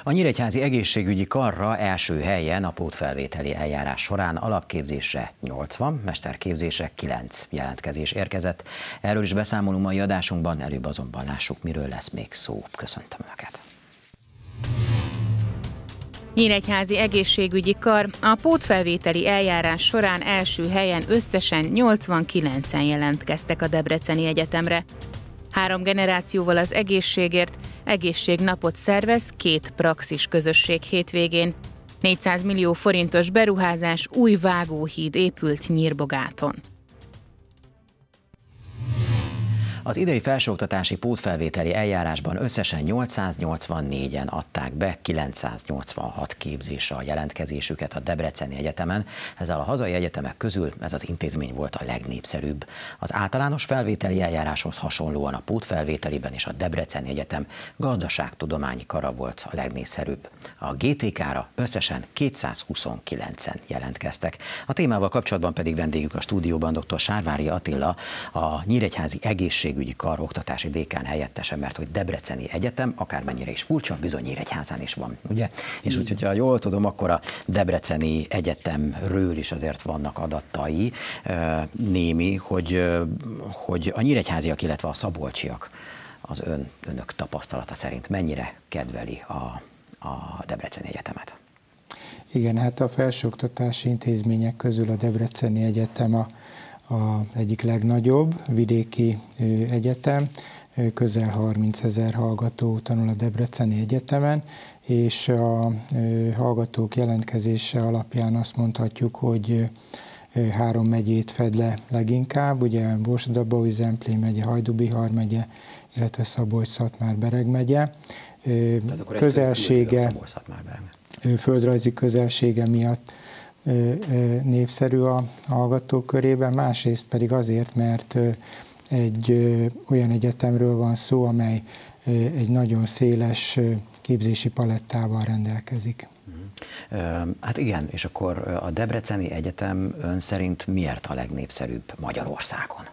A nyíregyházi egészségügyi karra első helyen a pótfelvételi eljárás során alapképzésre 80, mesterképzésre 9 jelentkezés érkezett. Erről is beszámolunk mai adásunkban, előbb azonban lássuk, miről lesz még szó. Köszöntöm Önöket! Nyíregyházi egészségügyi kar a pótfelvételi eljárás során első helyen összesen 89-en jelentkeztek a Debreceni Egyetemre. 3 generációval az egészségért egészségnapot szervez 2 praxis közösség hétvégén. 400 millió forintos beruházás, új vágóhíd épült Nyírbogáton. Az idei felsőoktatási pótfelvételi eljárásban összesen 884-en adták be 986 képzésre a jelentkezésüket a Debreceni Egyetemen. Ezzel a hazai egyetemek közül ez az intézmény volt a legnépszerűbb. Az általános felvételi eljáráshoz hasonlóan a pótfelvételiben is a Debreceni Egyetem gazdaságtudományi kara volt a legnépszerűbb. A GTK-ra összesen 229-en jelentkeztek. A témával kapcsolatban pedig vendégük a stúdióban dr. Sárvári Attila, a Nyíregyházi egészségügyi kar oktatási dékán helyettese, mert hogy Debreceni Egyetem, akármennyire is furcsa, bizony Nyíregyházán is van, ugye? És úgy, hogyha jól tudom, akkor a Debreceni Egyetemről is azért vannak adatai némi, hogy a nyíregyháziak, illetve a szabolcsiak az önök tapasztalata szerint mennyire kedveli a Debreceni Egyetemet? Igen, hát a felsőoktatási intézmények közül a Debreceni Egyetem a egyik legnagyobb vidéki egyetem, közel 30 000 hallgató tanul a Debreceni Egyetemen, és a hallgatók jelentkezése alapján azt mondhatjuk, hogy 3 megyét fed le leginkább, ugye Borsod-Abaúj-Zemplén megye, Hajdú-Bihar megye, illetve Szabolcs-Szatmár-Bereg megye. Közelsége, földrajzi közelsége miatt népszerű a hallgatók körében, másrészt pedig azért, mert egy olyan egyetemről van szó, amely egy nagyon széles képzési palettával rendelkezik. Hát igen, és akkor a Debreceni Egyetem ön szerint miért a legnépszerűbb Magyarországon?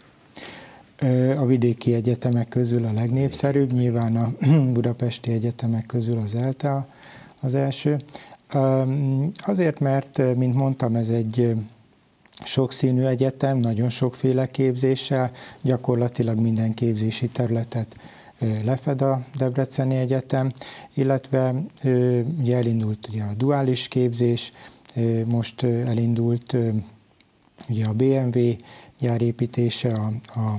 A vidéki egyetemek közül a legnépszerűbb, nyilván a budapesti egyetemek közül az ELTE az első. Azért, mert, mint mondtam, ez egy sokszínű egyetem, nagyon sokféle képzéssel, gyakorlatilag minden képzési területet lefed a Debreceni Egyetem, illetve ugye elindult ugye a duális képzés, most elindult ugye a BMW gyárépítése, a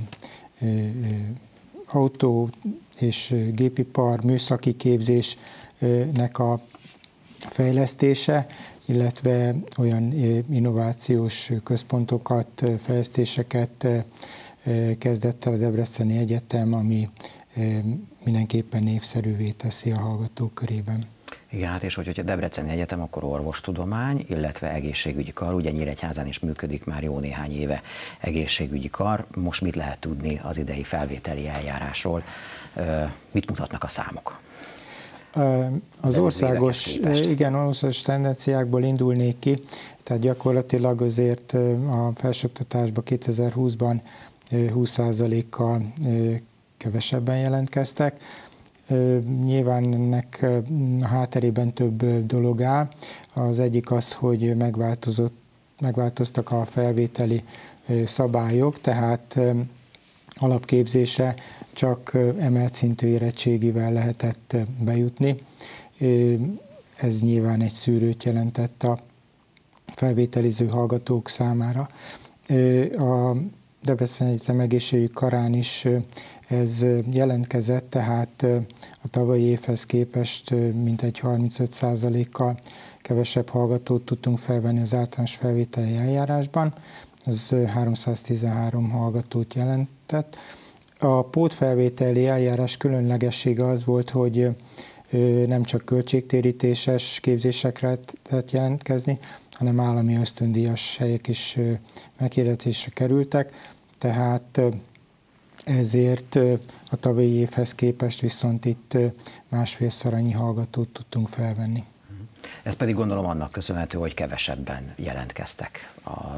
autó és gépipar műszaki képzésnek a fejlesztése, illetve olyan innovációs központokat, fejlesztéseket kezdett el a Debreceni Egyetem, ami mindenképpen népszerűvé teszi a hallgatók körében. Igen, hát és hogyha Debreceni Egyetem, akkor orvostudomány, illetve egészségügyi kar, ugye Nyíregyházán is működik már jó néhány éve egészségügyi kar. Most mit lehet tudni az idei felvételi eljárásról? Mit mutatnak a számok? Az országos tendenciákból indulnék ki, tehát gyakorlatilag azért a felsőoktatásban 2020-ban 20%-kal kevesebben jelentkeztek. Nyilván ennek a hátterében több dolog áll. Az egyik az, hogy megváltoztak a felvételi szabályok, tehát alapképzésre csak emelt szintű érettségivel lehetett bejutni. Ez nyilván egy szűrőt jelentett a felvételiző hallgatók számára. A Debreceni Egyetem egészségügyi karán is ez jelentkezett, tehát a tavalyi évhez képest mintegy 35%-kal kevesebb hallgatót tudtunk felvenni az általános felvételi eljárásban. Ez 313 hallgatót jelentett. A pótfelvételi eljárás különlegessége az volt, hogy nem csak költségtérítéses képzésekre lehetett jelentkezni, hanem állami ösztöndíjas helyek is meghirdetésre kerültek, tehát ezért a tavalyi évhez képest viszont itt másfélszer annyi hallgatót tudtunk felvenni. Ez pedig gondolom annak köszönhető, hogy kevesebben jelentkeztek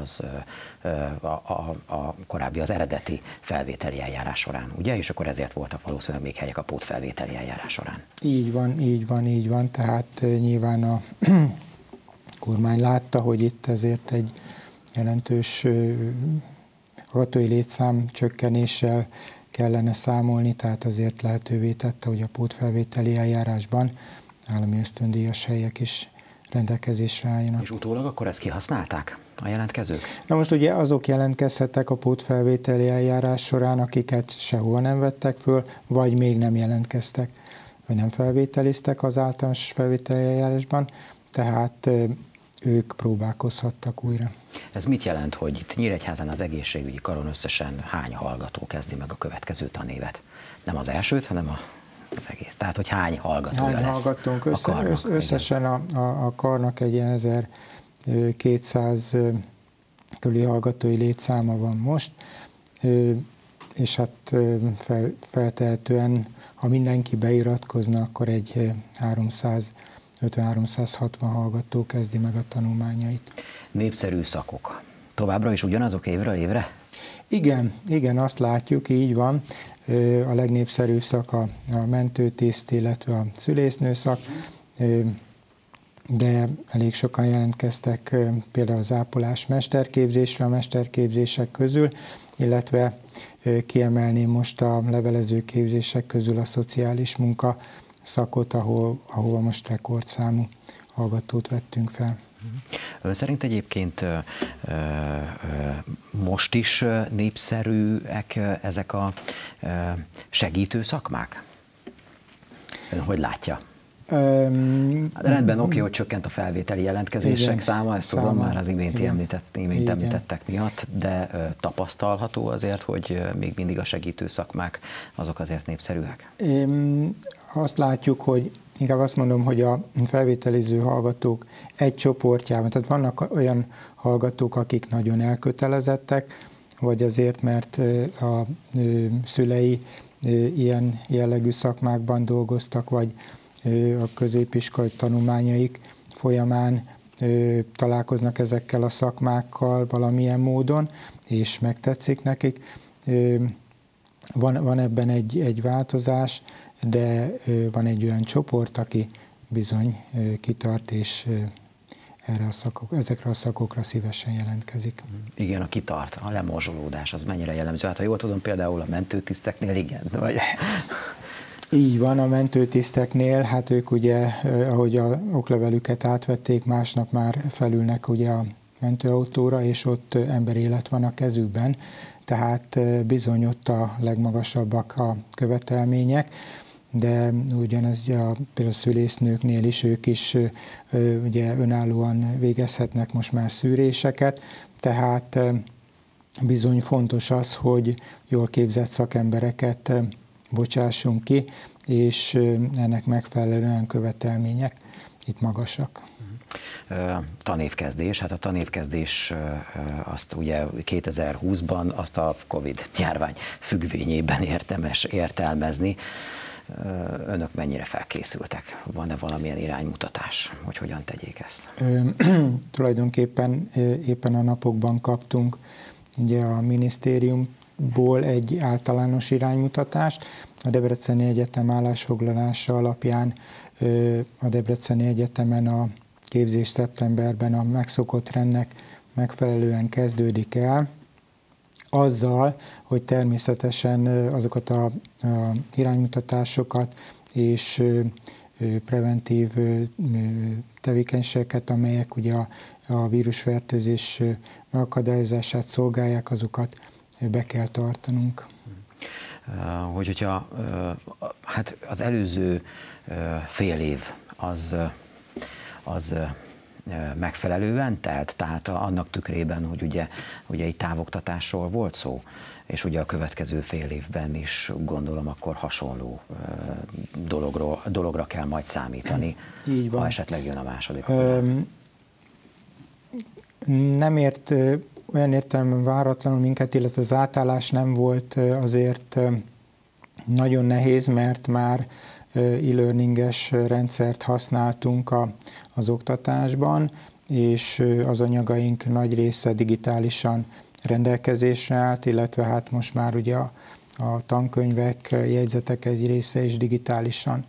a korábbi, az eredeti felvételi eljárás során, ugye? És akkor ezért voltak valószínűleg még helyek a pótfelvételi eljárás során. Így van. Tehát nyilván a kormány látta, hogy itt ezért egy jelentős hallgatói létszám csökkenéssel kellene számolni, tehát azért lehetővé tette, hogy a pótfelvételi eljárásban állami ösztöndíjas helyek is rendelkezésre álljanak. És utólag akkor ezt kihasználták a jelentkezők? Na most ugye azok jelentkezhettek a pótfelvételi eljárás során, akiket sehova nem vettek föl, vagy még nem jelentkeztek, vagy nem felvételiztek az általános felvételi eljárásban, tehát ők próbálkozhattak újra. Ez mit jelent, hogy itt Nyíregyházán az egészségügyi karon összesen hány hallgató kezdi meg a következő tanévet? Nem az elsőt, hanem az egész. Tehát, hogy hány hallgatója lesz hallgatónk a karnak? Összesen a karnak egy 1200 körüli hallgatói létszáma van most, és hát feltehetően, ha mindenki beiratkozna, akkor egy 350-360 hallgató kezdi meg a tanulmányait. Népszerű szakok. Továbbra is ugyanazok évről évre? Igen, azt látjuk, így van. A legnépszerűbb szak a mentőtiszt, illetve a szülésznő szak, de elég sokan jelentkeztek például az ápolás mesterképzésre a mesterképzések közül, illetve kiemelném most a levelező képzések közül a szociális munka szakot, ahol most rekordszámú hallgatót vettünk fel. Ön szerint egyébként most is népszerűek ezek a segítő szakmák? Ön hogy látja? Rendben, oké, hogy csökkent a felvételi jelentkezések száma, ezt tudom már az imént említettek miatt, de tapasztalható azért, hogy még mindig a segítő szakmák azok azért népszerűek? Azt látjuk, hogy inkább azt mondom, hogy a felvételiző hallgatók egy csoportjában, tehát vannak olyan hallgatók, akik nagyon elkötelezettek, vagy azért, mert a szülei ilyen jellegű szakmákban dolgoztak, vagy a középiskolai tanulmányaik folyamán találkoznak ezekkel a szakmákkal valamilyen módon, és megtetszik nekik. Van ebben egy változás, de van egy olyan csoport, aki bizony kitart, és ezekre a szakokra szívesen jelentkezik. Igen, a kitart, a lemorzsolódás, az mennyire jellemző? Hát ha jól tudom, például a mentőtiszteknél igen, vagy... Így van, a mentőtiszteknél, hát ők ugye, ahogy a oklevelüket átvették, másnap már felülnek ugye a mentőautóra, és ott emberélet van a kezükben, tehát bizony ott a legmagasabbak a követelmények, de ugyanez például a szülésznőknél is, ők is ugye önállóan végezhetnek most már szűréseket, tehát bizony fontos az, hogy jól képzett szakembereket bocsássunk ki, és ennek megfelelően követelmények itt magasak. Tanévkezdés, hát a tanévkezdés azt ugye 2020-ban azt a Covid járvány függvényében érdemes értelmezni. Önök mennyire felkészültek? Van-e valamilyen iránymutatás, hogy hogyan tegyék ezt? Tulajdonképpen éppen a napokban kaptunk ugye a minisztériumból egy általános iránymutatást. A Debreceni Egyetem állásfoglalása alapján a Debreceni Egyetemen a képzés szeptemberben a megszokott rendnek megfelelően kezdődik el, azzal, hogy természetesen azokat a iránymutatásokat és preventív tevékenységeket, amelyek ugye a vírusfertőzés megakadályozását szolgálják, azokat be kell tartanunk. Hogyha hát az előző fél év az megfelelően telt, tehát annak tükrében, hogy ugye egy távoktatásról volt szó, és ugye a következő fél évben is gondolom akkor hasonló dologra kell majd számítani, ha esetleg jön a második. Nem ért olyan értelemben váratlanul minket, illetve az átállás nem volt azért nagyon nehéz, mert már e-learninges rendszert használtunk az oktatásban, és az anyagaink nagy része digitálisan rendelkezésre állt, illetve hát most már ugye a tankönyvek, jegyzetek egy része is digitálisan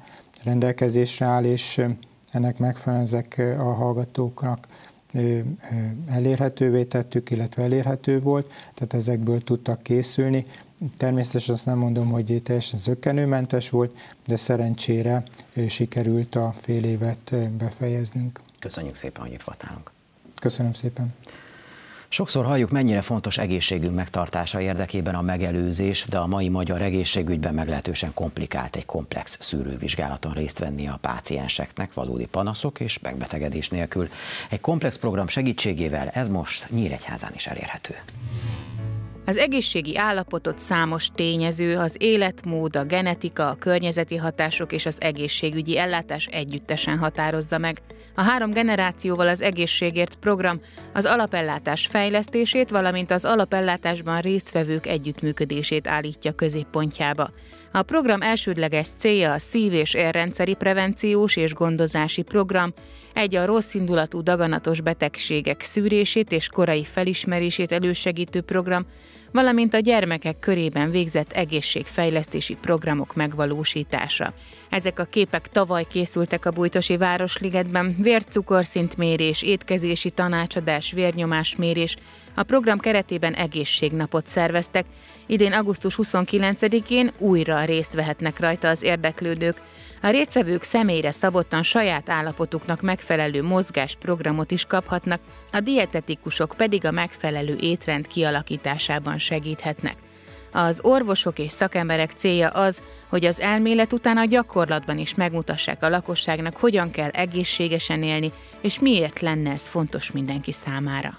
rendelkezésre áll, és ennek megfelelően ezek a hallgatóknak elérhetővé tettük, illetve elérhető volt, tehát ezekből tudtak készülni. Természetesen azt nem mondom, hogy teljesen zökkenőmentes volt, de szerencsére sikerült a fél évet befejeznünk. Köszönjük szépen, hogy itt voltálunk. Köszönöm szépen. Sokszor halljuk, mennyire fontos egészségünk megtartása érdekében a megelőzés, de a mai magyar egészségügyben meglehetősen komplikált egy komplex szűrővizsgálaton részt venni a pácienseknek valódi panaszok és megbetegedés nélkül. Egy komplex program segítségével ez most Nyíregyházán is elérhető. Az egészségi állapotot számos tényező, az életmód, a genetika, a környezeti hatások és az egészségügyi ellátás együttesen határozza meg. A 3 generációval az egészségért program az alapellátás fejlesztését, valamint az alapellátásban résztvevők együttműködését állítja középpontjába. A program elsődleges célja a szív- és érrendszeri prevenciós és gondozási program, egy a rosszindulatú daganatos betegségek szűrését és korai felismerését elősegítő program, valamint a gyermekek körében végzett egészségfejlesztési programok megvalósítása. Ezek a képek tavaly készültek a Bújtosi Városligetben, vércukorszintmérés, étkezési tanácsadás, vérnyomásmérés. A program keretében egészségnapot szerveztek, idén augusztus 29-én újra részt vehetnek rajta az érdeklődők. A résztvevők személyre szabottan saját állapotuknak megfelelő mozgásprogramot is kaphatnak, a dietetikusok pedig a megfelelő étrend kialakításában segíthetnek. Az orvosok és szakemberek célja az, hogy az elmélet után a gyakorlatban is megmutassák a lakosságnak, hogyan kell egészségesen élni, és miért lenne ez fontos mindenki számára.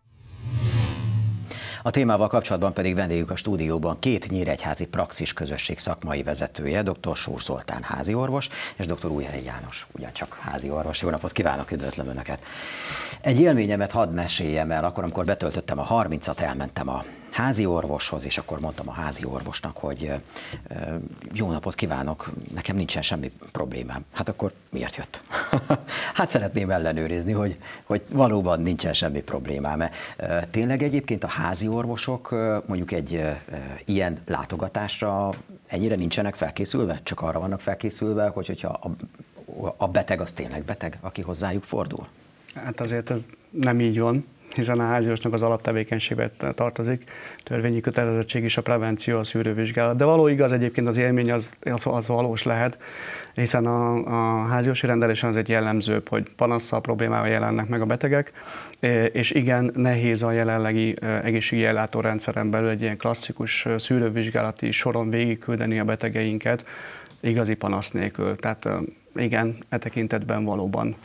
A témával kapcsolatban pedig vendégük a stúdióban 2 nyíregyházi praxis közösség szakmai vezetője, dr. Súr Zoltán háziorvos és dr. Újhelyi János, ugyancsak háziorvos. Jó napot kívánok, üdvözlöm Önöket! Egy élményemet hadd meséljem el, akkor, amikor betöltöttem a 30-at, elmentem a házi orvoshoz, és akkor mondtam a házi orvosnak, hogy jó napot kívánok, nekem nincsen semmi problémám. Hát akkor miért jött? Hát szeretném ellenőrizni, hogy valóban nincsen semmi problémám. Tényleg egyébként a házi orvosok mondjuk egy ilyen látogatásra ennyire nincsenek felkészülve? Csak arra vannak felkészülve, hogyha a beteg az tényleg beteg, aki hozzájuk fordul? Hát azért ez nem így van, hiszen a háziorvosnak az alaptevékenységbe tartozik, törvényi kötelezettség is a prevenció, a szűrővizsgálat. De való igaz, egyébként az élmény az valós lehet, hiszen a háziorvosi rendelésen az egy jellemzőbb, hogy panasszal, problémával jelennek meg a betegek, és igen, nehéz a jelenlegi egészségügyi ellátórendszeren belül egy ilyen klasszikus szűrővizsgálati soron végigküldeni a betegeinket igazi panasz nélkül. Tehát igen, e tekintetben valóban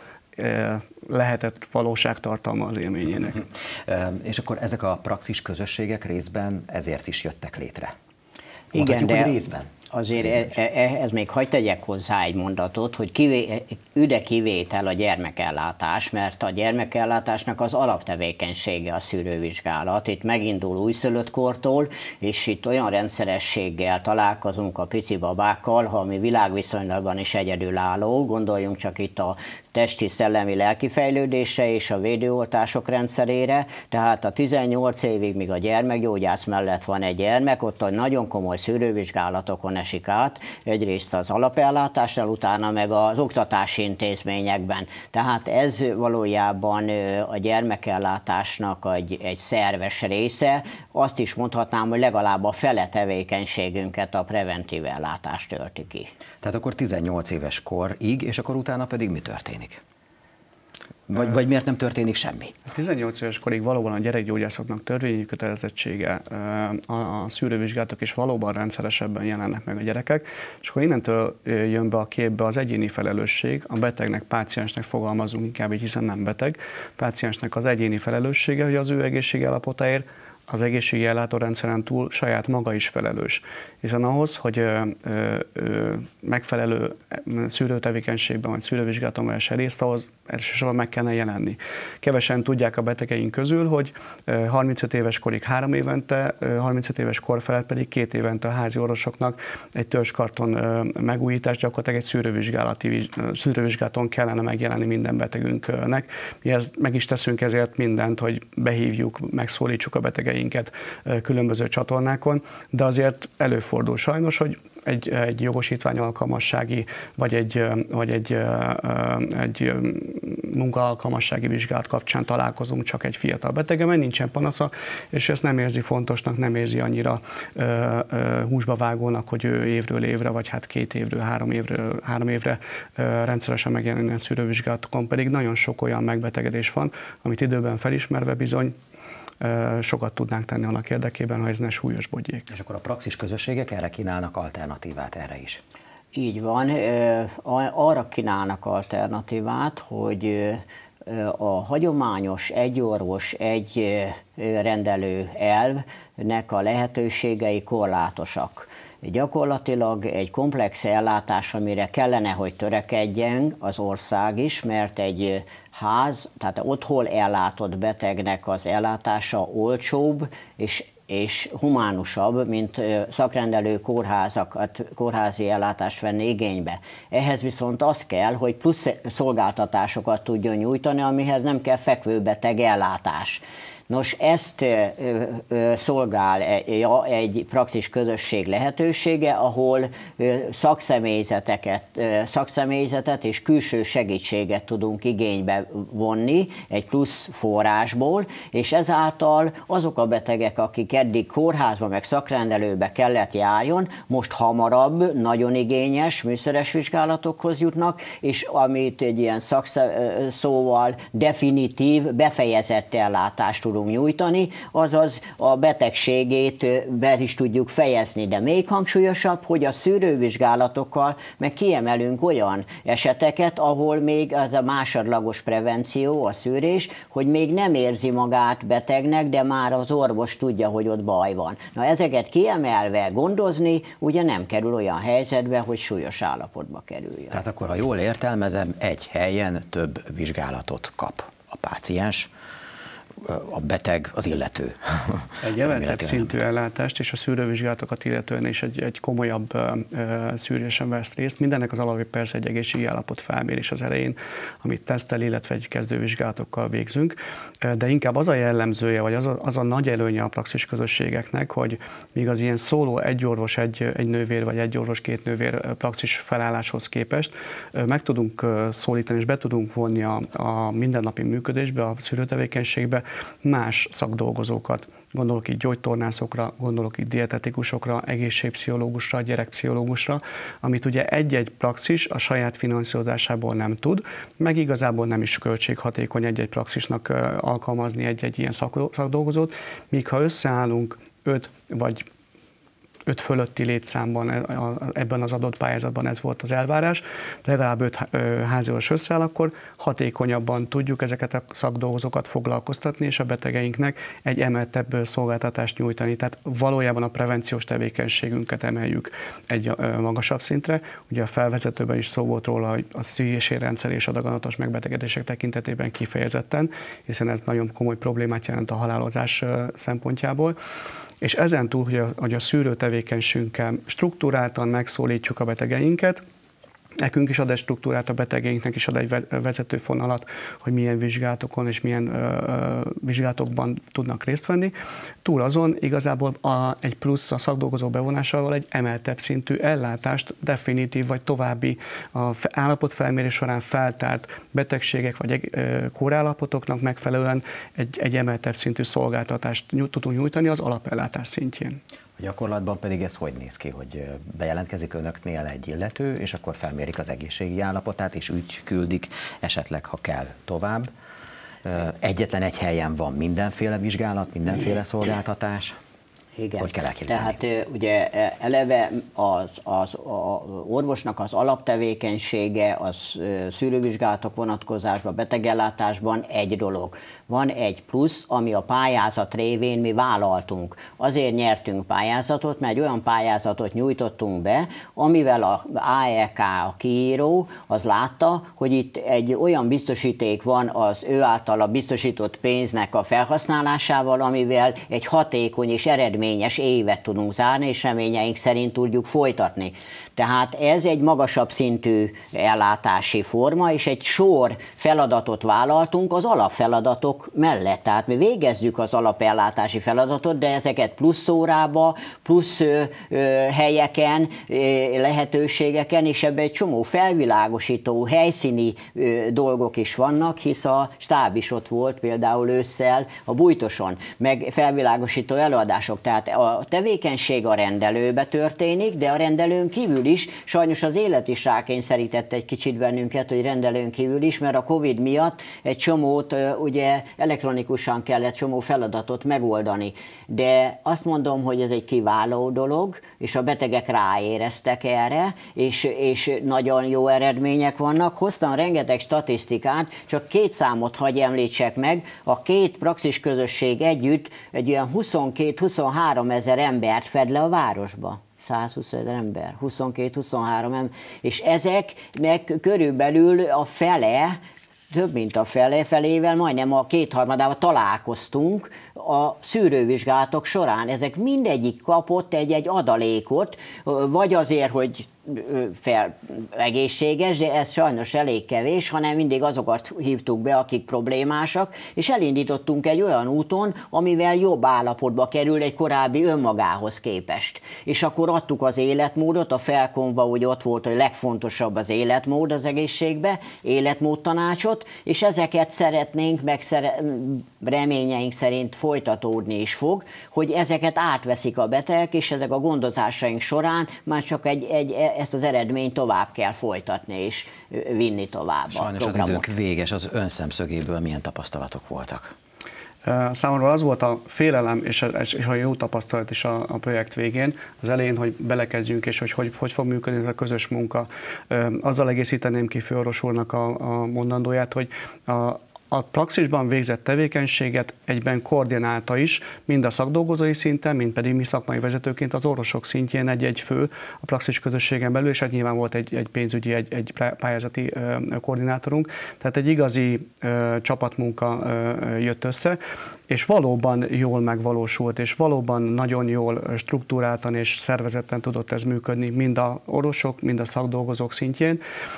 lehetett valóságtartalma az élményének. És akkor ezek a praxis közösségek részben ezért is jöttek létre? Igen, de részben. Azért ez még hadd tegyek hozzá egy mondatot, hogy üde kivétel a gyermekellátás, mert a gyermekellátásnak az alaptevékenysége a szűrővizsgálat. Itt megindul újszülöttkortól, és itt olyan rendszerességgel találkozunk a pici babákkal, ami világviszonylatban is egyedülálló. Gondoljunk csak itt a testi, szellemi, lelki fejlődésre és a védőoltások rendszerére. Tehát a 18 évig, míg a gyermekgyógyász mellett van egy gyermek, ott a nagyon komoly szűrővizsgálatokon esik át, egyrészt az alapellátásnál, utána meg az oktatási intézményekben. Tehát ez valójában a gyermekellátásnak egy szerves része. Azt is mondhatnám, hogy legalább a fele tevékenységünket a preventív ellátás tölti ki. Tehát akkor 18 éves korig, és akkor utána pedig mi történik? Vagy miért nem történik semmi? 18 éves korig valóban a gyerekgyógyászoknak törvényi kötelezettsége a szűrővizsgálatok, és valóban rendszeresebben jelennek meg a gyerekek, és akkor innentől jön be a képbe az egyéni felelősség, a betegnek, páciensnek fogalmazunk inkább így, hiszen nem beteg, páciensnek az egyéni felelőssége, hogy az ő egészségállapotáért az egészségi ellátórendszeren túl saját maga is felelős. Hiszen ahhoz, hogy megfelelő szűrőtevékenységben vagy szűrővizsgálaton vehessen részt, ahhoz elsősorban meg kellene jelenni. Kevesen tudják a betegeink közül, hogy 35 éves korig 3 évente, 35 éves kor felett pedig 2 évente a házi orvosoknak egy törzskarton megújítás, gyakorlatilag egy szűrővizsgálaton kellene megjelenni minden betegünknek. Mi meg is teszünk ezért mindent, hogy behívjuk, megszólítsuk a betegeinket különböző csatornákon, de azért előfordul sajnos, hogy egy jogosítvány alkalmassági, vagy egy munkaalkalmassági vizsgálat kapcsán találkozunk csak egy fiatal betege, mert nincsen panasza, és ezt nem érzi fontosnak, nem érzi annyira húsba vágónak, hogy ő évről évre, vagy hát 2 évről, 3 évre rendszeresen megjelenjen szűrővizsgálatokon, pedig nagyon sok olyan megbetegedés van, amit időben felismerve bizony sokat tudnánk tenni annak érdekében, ha ez ne súlyosbodjék. És akkor a praxis közösségek erre kínálnak alternatívát erre is? Így van, arra kínálnak alternatívát, hogy a hagyományos egy orvos, egy rendelő elvnek a lehetőségei korlátosak. Gyakorlatilag egy komplex ellátás, amire kellene, hogy törekedjen az ország is, mert egy ház, tehát otthon ellátott betegnek az ellátása olcsóbb és humánusabb, mint szakrendelő kórházi ellátást venni igénybe. Ehhez viszont az kell, hogy plusz szolgáltatásokat tudjon nyújtani, amihez nem kell fekvőbeteg ellátás. Nos, ezt szolgálja egy praxis közösség lehetősége, ahol szakszemélyzetet és külső segítséget tudunk igénybe vonni egy plusz forrásból, és ezáltal azok a betegek, akik eddig kórházba meg szakrendelőbe kellett járjon, most hamarabb, nagyon igényes műszeres vizsgálatokhoz jutnak, és amit egy ilyen szakszóval definitív, befejezett ellátást tudunk nyújtani, azaz a betegségét be is tudjuk fejezni, de még hangsúlyosabb, hogy a szűrővizsgálatokkal meg kiemelünk olyan eseteket, ahol még az a másodlagos prevenció, a szűrés, hogy még nem érzi magát betegnek, de már az orvos tudja, hogy ott baj van. Na ezeket kiemelve gondozni, ugye nem kerül olyan helyzetbe, hogy súlyos állapotba kerüljön. Tehát akkor, ha jól értelmezem, egy helyen több vizsgálatot kap a páciens, a beteg, az illető. Egy emeltebb szintű ellátást és a szűrővizsgálatokat illetően is egy komolyabb szűrésen vesz részt. Mindennek az alapja persze egy egészségi állapot felmérés az elején, amit tesztel, illetve egy kezdővizsgálatokkal végzünk, de inkább az a jellemzője, vagy az a nagy előnye a praxis közösségeknek, hogy míg az ilyen szóló egy orvos, egy nővér, vagy egy orvos, 2 nővér praxis felálláshoz képest meg tudunk szólítani, és be tudunk vonni a mindennapi működésbe, a szűrőtevékenységbe más szakdolgozókat. Gondolok itt gyógytornászokra, gondolok itt dietetikusokra, egészségpszichológusra, gyerekpszichológusra, amit ugye egy-egy praxis a saját finanszírozásából nem tud, meg igazából nem is költséghatékony egy-egy praxisnak alkalmazni egy-egy ilyen szakdolgozót, míg ha összeállunk 5 vagy 5 fölötti létszámban ebben az adott pályázatban ez volt az elvárás, legalább 5 háziorvos összeáll, akkor hatékonyabban tudjuk ezeket a szakdolgozókat foglalkoztatni, és a betegeinknek egy emeltebb szolgáltatást nyújtani. Tehát valójában a prevenciós tevékenységünket emeljük egy magasabb szintre. Ugye a felvezetőben is szó volt róla, hogy a szívési rendszer és a daganatos megbetegedések tekintetében kifejezetten, hiszen ez nagyon komoly problémát jelent a halálozás szempontjából. És ezen túl, hogy a szűrő tevékenységünkkel struktúráltan megszólítjuk a betegeinket, nekünk is ad egy struktúrát, a betegeinknek is ad egy vezetőfonalat, hogy milyen vizsgálatokon és milyen vizsgálatokban tudnak részt venni. Túl azon igazából egy plusz a szakdolgozó bevonásával egy emeltebb szintű ellátást, definitív vagy további állapotfelmérés során feltárt betegségek vagy kórállapotoknak megfelelően egy emeltebb szintű szolgáltatást tudunk nyújtani az alapellátás szintjén. A gyakorlatban pedig ez hogy néz ki, hogy bejelentkezik önöknél egy illető, és akkor felmérik az egészségi állapotát, és úgy küldik esetleg, ha kell, tovább. Egyetlen egy helyen van mindenféle vizsgálat, mindenféle szolgáltatás. Igen. Hogy kell elképzelni? Tehát ugye eleve az orvosnak az alaptevékenysége, az szűrővizsgálatok vonatkozásban, betegellátásban egy dolog. Van egy plusz, ami a pályázat révén mi vállaltunk. Azért nyertünk pályázatot, mert egy olyan pályázatot nyújtottunk be, amivel a AEK, a kiíró, az látta, hogy itt egy olyan biztosíték van az ő általa biztosított pénznek a felhasználásával, amivel egy hatékony és eredményes eredményes évet tudunk zárni, és reményeink szerint tudjuk folytatni. Tehát ez egy magasabb szintű ellátási forma, és egy sor feladatot vállaltunk az alapfeladatok mellett. Tehát mi végezzük az alapellátási feladatot, de ezeket plusz órába, plusz helyeken, lehetőségeken, és ebben egy csomó felvilágosító, helyszíni dolgok is vannak, hisz a stáb is ott volt például ősszel a Bújtoson, meg felvilágosító előadások. Tehát a tevékenység a rendelőbe történik, de a rendelőn kívül is, sajnos az élet is rákényszerített egy kicsit bennünket, hogy rendelőn kívül is, mert a Covid miatt egy csomót ugye elektronikusan kellett csomó feladatot megoldani. De azt mondom, hogy ez egy kiváló dolog, és a betegek ráéreztek erre, és nagyon jó eredmények vannak. Hoztam rengeteg statisztikát, csak 2 számot hagy említsek meg. A 2 praxis közösség együtt egy olyan 22-23 ezer embert fed le a városba. 120 000 ember, 22-23 ember, és ezeknek körülbelül a fele, több mint a felével, majdnem a 2/3-ával találkoztunk a szűrővizsgálatok során. Ezek mindegyik kapott egy adalékot, vagy azért, hogy egészséges, de ez sajnos elég kevés, hanem mindig azokat hívtuk be, akik problémásak, és elindítottunk egy olyan úton, amivel jobb állapotba kerül egy korábbi önmagához képest. És akkor adtuk az életmódot, a Felkonba úgy ott volt, hogy legfontosabb az életmód az egészségbe, életmódtanácsot, és ezeket szeretnénk, reményeink szerint folytatódni is fog, hogy ezeket átveszik a betegek, és ezek a gondozásaink során már csak ezt az eredményt tovább kell folytatni és vinni tovább. Sajnos az időnk véges, az ön szemszögéből milyen tapasztalatok voltak? Számomra az volt a félelem és a jó tapasztalat is a projekt végén, az elején, hogy belekezdjünk, és hogy fog működni ez a közös munka. Azzal egészíteném ki főorvos úrnak a mondandóját, hogy a praxisban végzett tevékenységet egyben koordinálta is, mind a szakdolgozói szinten, mind pedig mi szakmai vezetőként az orvosok szintjén egy fő a praxis közösségen belül, és hát nyilván volt egy pénzügyi, egy pályázati koordinátorunk. Tehát egy igazi csapatmunka jött össze, és valóban jól megvalósult, és valóban nagyon jól struktúráltan és szervezetten tudott ez működni, mind a orvosok, mind a szakdolgozók szintjén,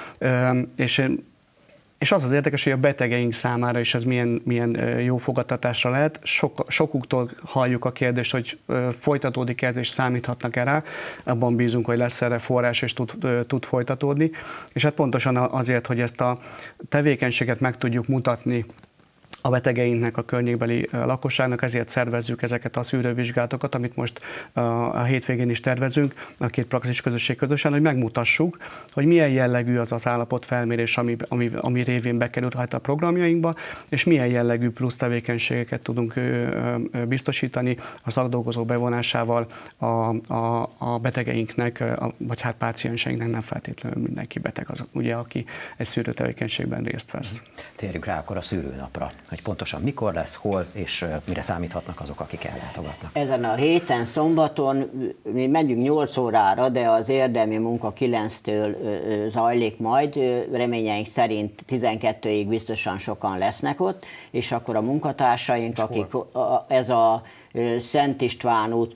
és az az érdekes, hogy a betegeink számára is ez milyen jó fogadtatásra lehet. Sokuktól halljuk a kérdést, hogy folytatódik ez, és számíthatnak erre. Abban bízunk, hogy lesz erre forrás, és tud folytatódni. És hát pontosan azért, hogy ezt a tevékenységet meg tudjuk mutatni a betegeinknek, a környékbeli lakosságnak, ezért szervezzük ezeket a szűrővizsgálatokat, amit most a hétvégén is tervezünk, a 2 praxis közösség közösen, hogy megmutassuk, hogy milyen jellegű az az állapotfelmérés, ami révén bekerülhet a programjainkba, és milyen jellegű plusz tevékenységeket tudunk biztosítani a szakdolgozók bevonásával a betegeinknek, vagy hát pácienseinknek, nem feltétlenül mindenki beteg az, ugye, aki egy szűrőtevékenységben részt vesz. Térjünk rá akkor a szűrőnapra, hogy pontosan mikor lesz, hol és mire számíthatnak azok, akik ellátogatnak. Ezen a héten, szombaton mi megyünk 8 órára, de az érdemi munka 9-től zajlik majd. Reményeink szerint 12-ig biztosan sokan lesznek ott, és akkor a munkatársaink, akik ez a Szent István út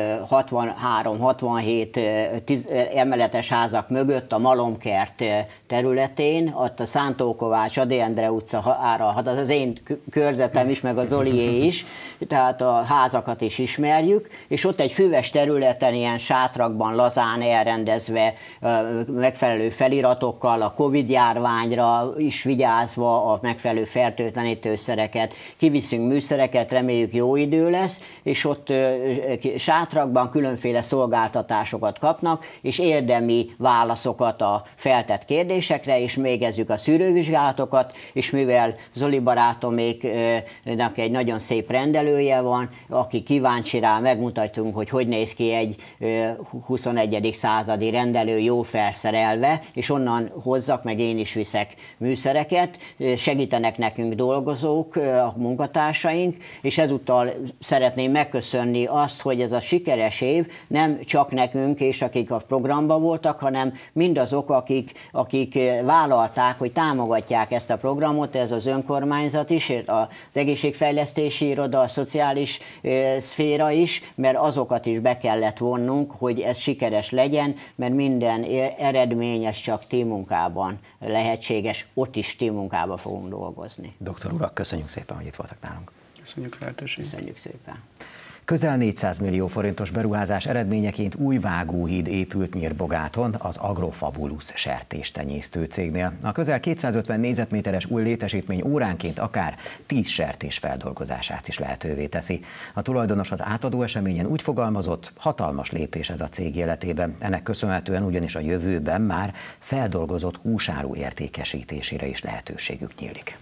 63-67 emeletes házak mögött a Malomkert területén, ott a Szántó Kovács, Ady Endre utca ára, az én körzetem is, meg a Zolié is, tehát a házakat is ismerjük, és ott egy füves területen ilyen sátrakban lazán elrendezve, megfelelő feliratokkal, a Covid-járványra is vigyázva, a megfelelő fertőtlenítőszereket, kiviszünk műszereket, reméljük jó idő lesz, és ott sátrakban különféle szolgáltatásokat kapnak, és érdemi válaszokat a feltett kérdésekre, és végezzük a szűrővizsgálatokat, és mivel Zoli barátoméknak egy nagyon szép rendelője van, aki kíváncsi rá, megmutatjuk, hogy néz ki egy 21. századi rendelő jó felszerelve, és onnan hozzak, meg én is viszek műszereket, segítenek nekünk dolgozók, a munkatársaink, és ezúttal szeretném szeretném megköszönni azt, hogy ez a sikeres év nem csak nekünk és akik a programban voltak, hanem mindazok, akik vállalták, hogy támogatják ezt a programot, ez az önkormányzat is, az egészségfejlesztési iroda, a szociális szféra is, mert azokat is be kellett vonnunk, hogy ez sikeres legyen, mert minden eredményes csak teammunkában lehetséges, ott is teammunkában fogunk dolgozni. Doktor urak, köszönjük szépen, hogy itt voltak nálunk. Köszönjük a lehetőséget. Köszönjük szépen. Közel 400 millió forintos beruházás eredményeként új vágóhíd épült Nyírbogáton az Agrofabulus sertéstenyésztő cégnél. A közel 250 négyzetméteres új létesítmény óránként akár 10 sertés feldolgozását is lehetővé teszi. A tulajdonos az átadó eseményen úgy fogalmazott, hatalmas lépés ez a cég életében. Ennek köszönhetően ugyanis a jövőben már feldolgozott húsáru értékesítésére is lehetőségük nyílik.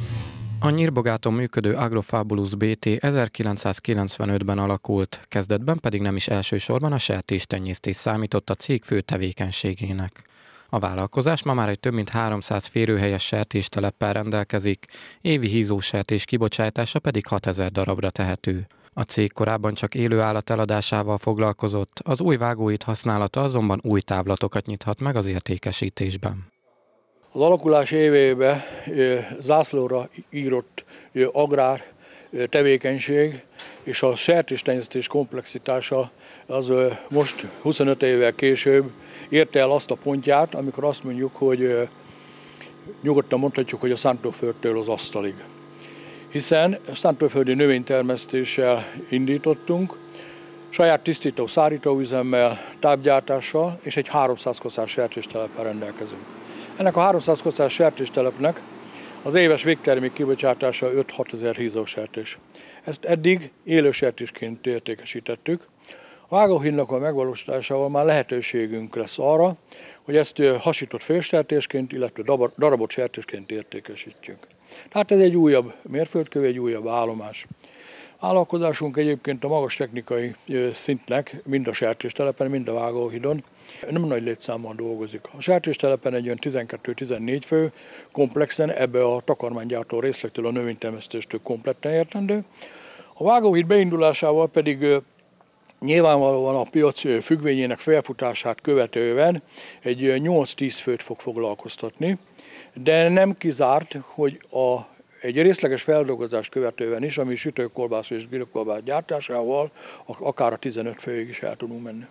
A Nyírbogáton működő Agrofabulus BT 1995-ben alakult, kezdetben pedig nem is elsősorban a sertéstenyésztés számított a cég fő tevékenységének. A vállalkozás ma már egy több mint 300 férőhelyes sertésteleppel rendelkezik, évi hízósertés kibocsátása pedig 6000 darabra tehető. A cég korábban csak élő állat eladásával foglalkozott, az új vágóhíd használata azonban új távlatokat nyithat meg az értékesítésben. Az alakulás évében zászlóra írott agrár tevékenység és a sertéstenyésztés komplexitása az most 25 évvel később érte el azt a pontját, amikor azt mondjuk, hogy nyugodtan mondhatjuk, hogy a szántóföldtől az asztalig. Hiszen szántóföldi növénytermesztéssel indítottunk, saját tisztító szárítóüzemmel, tápgyártással és egy 300 kocás sertésteleppel rendelkezünk. Ennek a 300 kocás sertéstelepnek az éves végtermék kibocsátása 5-6 ezer hízósertés. Ezt eddig élősertésként értékesítettük. A vágóhídnak a megvalósításával már lehetőségünk lesz arra, hogy ezt hasított félsertésként, illetve darabot sertésként értékesítjük. Tehát ez egy újabb mérföldkő, egy újabb állomás. Vállalkozásunk egyébként a magas technikai szintnek mind a sertéstelepen, mind a vágóhídon nem nagy létszámmal dolgozik. A sertéstelepen egy olyan 12-14 fő, komplexen ebbe a takarmánygyártó részlektől a növénytermesztéstől kompletten értendő. A vágóhíd beindulásával pedig nyilvánvalóan a piac függvényének felfutását követően egy 8-10 főt fog foglalkoztatni, de nem kizárt, hogy egy részleges feldolgozást követően is, ami sütőkolbász és grillkolbász gyártásával akár a 15 főig is el tudunk menni.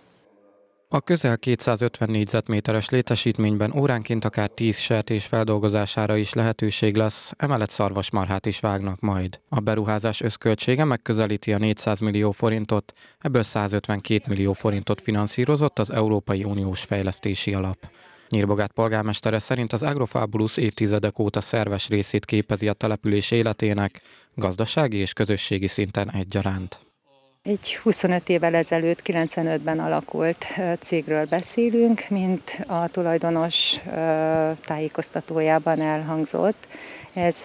A közel 250 négyzetméteres létesítményben óránként akár 10 sertés feldolgozására is lehetőség lesz, emellett szarvasmarhát is vágnak majd. A beruházás összköltsége megközelíti a 400 millió forintot, ebből 152 millió forintot finanszírozott az Európai Uniós Fejlesztési Alap. Nyírbogát polgármestere szerint az Agrofabulus évtizedek óta szerves részét képezi a település életének, gazdasági és közösségi szinten egyaránt. Egy 25 évvel ezelőtt, 95-ben alakult cégről beszélünk, mint a tulajdonos tájékoztatójában elhangzott. Ez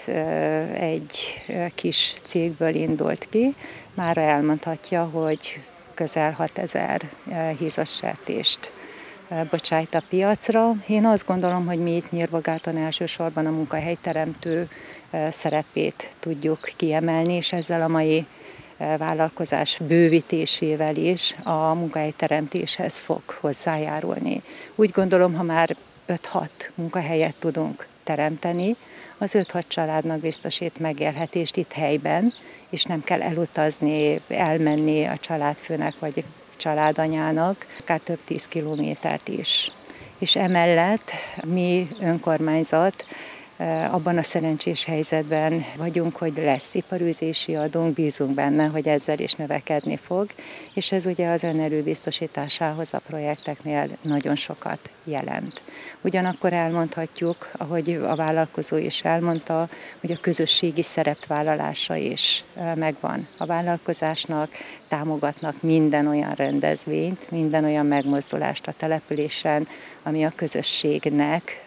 egy kis cégből indult ki, mára elmondhatja, hogy közel 6000 hízas sertést bocsájt a piacra. Én azt gondolom, hogy mi itt Nyírbogáton elsősorban a munkahelyteremtő szerepét tudjuk kiemelni, és ezzel a mai vállalkozás bővítésével is a munkahelyteremtéshez fog hozzájárulni. Úgy gondolom, ha már 5-6 munkahelyet tudunk teremteni, az 5-6 családnak biztosít megélhetést itt helyben, és nem kell elutazni, elmenni a családfőnek vagy családanyának, akár több 10 kilométert is. És emellett mi önkormányzat abban a szerencsés helyzetben vagyunk, hogy lesz iparűzési adónk, bízunk benne, hogy ezzel is növekedni fog, és ez ugye az önerő biztosításához a projekteknél nagyon sokat jelent. Ugyanakkor elmondhatjuk, ahogy a vállalkozó is elmondta, hogy a közösségi szerepvállalása is megvan a vállalkozásnak, támogatnak minden olyan rendezvényt, minden olyan megmozdulást a településen, ami a közösségnek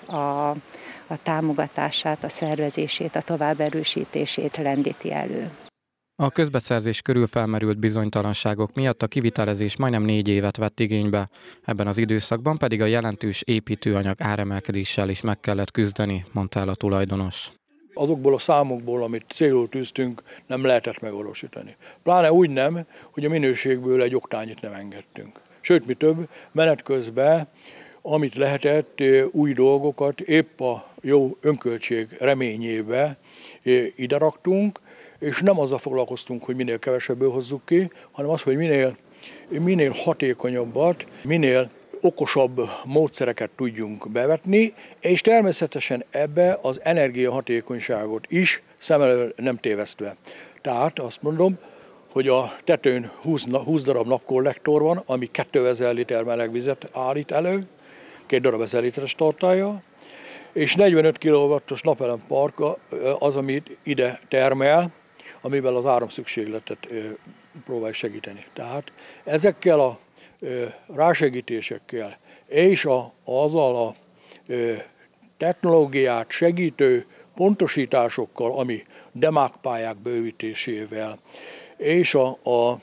a támogatását, a szervezését, a továbberősítését lendíti elő. A közbeszerzés körül felmerült bizonytalanságok miatt a kivitelezés majdnem 4 évet vett igénybe, ebben az időszakban pedig a jelentős építőanyag áremelkedéssel is meg kellett küzdeni, mondta el a tulajdonos. Azokból a számokból, amit célul tűztünk, nem lehetett megvalósítani. Pláne úgy nem, hogy a minőségből egy oktányit nem engedtünk. Sőt, mi több, menet közben, amit lehetett, új dolgokat épp a jó önköltség reményébe ide raktunk, és nem azzal foglalkoztunk, hogy minél kevesebből hozzuk ki, hanem az, hogy minél hatékonyabbat, minél okosabb módszereket tudjunk bevetni, és természetesen ebbe az energiahatékonyságot is szem elől nem tévesztve. Tehát azt mondom, hogy a tetőn 20 darab napkollektor van, ami 2000 liter meleg vizet állít elő, 2 darab 1000 literes tartálya, és 45 kW-os napelempark az, amit ide termel, amivel az áramszükségletet próbálj segíteni. Tehát ezekkel a rásegítésekkel és azzal a technológiát segítő pontosításokkal, ami demákpályák bővítésével, és a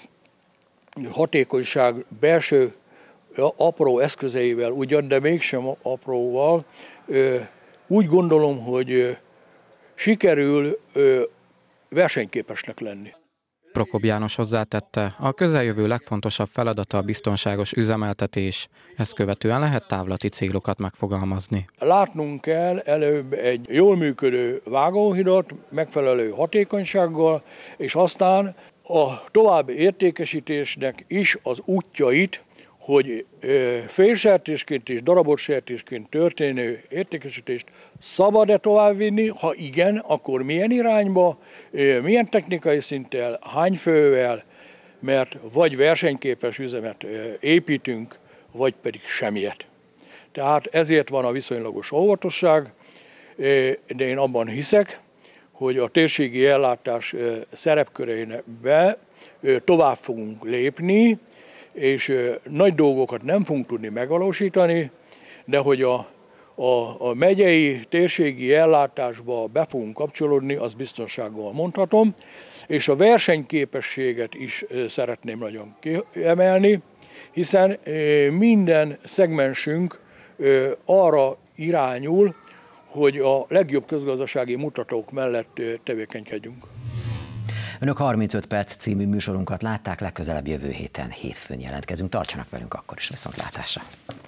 hatékonyság belső apró eszközeivel ugyan, de mégsem apróval, úgy gondolom, hogy sikerül versenyképesnek lenni. Prokop János hozzátette, a közeljövő legfontosabb feladata a biztonságos üzemeltetés, ezt követően lehet távlati célokat megfogalmazni. Látnunk kell előbb egy jól működő vágóhidat, megfelelő hatékonysággal, és aztán a további értékesítésnek is az útjait, hogy félsertésként és darabos sertésként történő értékesítést szabad-e továbbvinni, ha igen, akkor milyen irányba, milyen technikai szinttel, hány fővel, mert vagy versenyképes üzemet építünk, vagy pedig semmiet. Tehát ezért van a viszonylagos óvatosság, de én abban hiszek, hogy a térségi ellátás szerepköreibe tovább fogunk lépni, és nagy dolgokat nem fogunk tudni megvalósítani, de hogy a megyei térségi ellátásba be fogunk kapcsolódni, az biztonsággal mondhatom, és a versenyképességet is szeretném nagyon kiemelni, hiszen minden szegmensünk arra irányul, hogy a legjobb közgazdasági mutatók mellett tevékenykedjünk. Önök 35 perc című műsorunkat látták, legközelebb jövő héten hétfőn jelentkezünk. Tartsanak velünk akkor is, viszontlátásra!